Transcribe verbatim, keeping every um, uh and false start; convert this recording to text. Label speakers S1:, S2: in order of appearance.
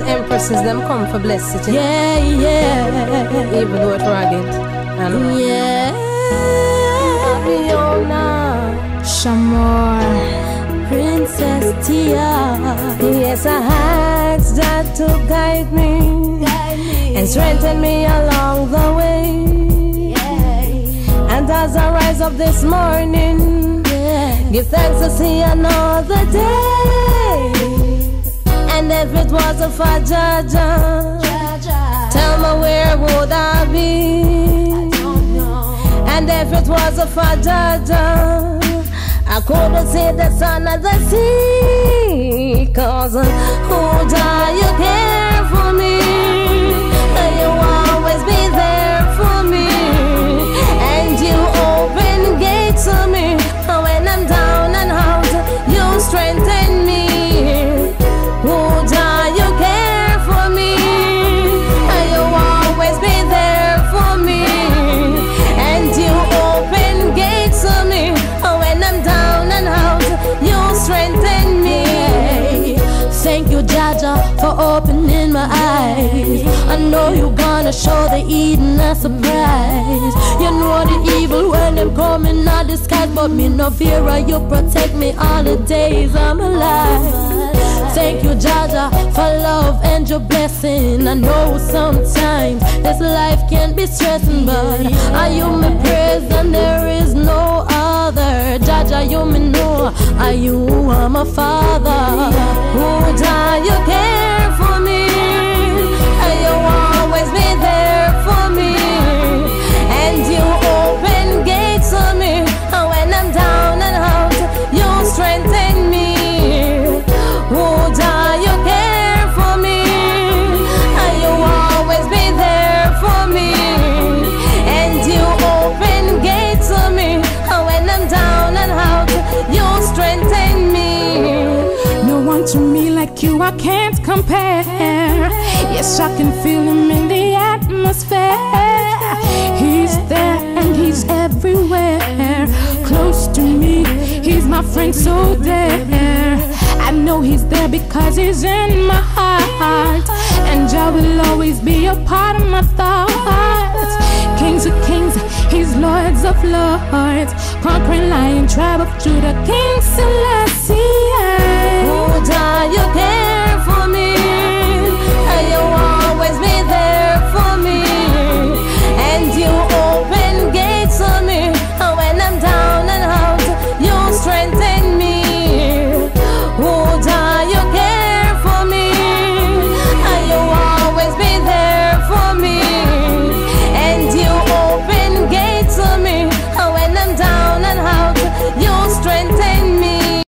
S1: Empresses them come for blessed, you know?
S2: Yeah, yeah.
S1: Even though it's rugged. And
S2: Yeah.
S1: Fiona,
S2: Shamor, Princess Tia.
S1: yes, I asked that to guide me,
S2: Guide me.
S1: and strengthen me along the way.
S2: Yeah.
S1: And as I rise up this morning,
S2: Yeah.
S1: give thanks to see another day. And if it wasn't for Jaja,
S2: Jaja.
S1: tell me where would I be?
S2: I don't know.
S1: And if it wasn't for Jaja, I couldn't see the sun of the sea. Cause who die you care for me, and you always be there for me, and you open gates for me. When I'm down and out, you strengthen me. Who die you care for me, and you always be there for me, and you open gates for me. When I'm down and out, you strengthen me.
S2: Thank you, Jaja, for opening my eyes. I know you're gonna show the Eden a surprise. You know the evil when them coming out the sky, but me no fear, you protect me all the days I'm alive. Thank you, Jaja, for love and your blessing. I know sometimes this life can be stressing, but I you my praise and there is no other. Jaja, you me know, I you are my father.
S1: Who die you care for me, and you always be there for me, and you open gates for me. And when I'm down and out, you strengthen me. Who die you care for me, and you always be there for me, and you open gates for me. And when I'm down and out, you strengthen me.
S3: No one to me like you, I can't compare. Yes, I can feel him in the atmosphere. He's there and he's everywhere. Close to me, he's my friend so dear. I know he's there because he's in my heart, and Jah will always be a part of my thoughts. Kings of kings, he's lords of lords, conquering lion, tribe of Judah, King Selassie.
S1: Who die you care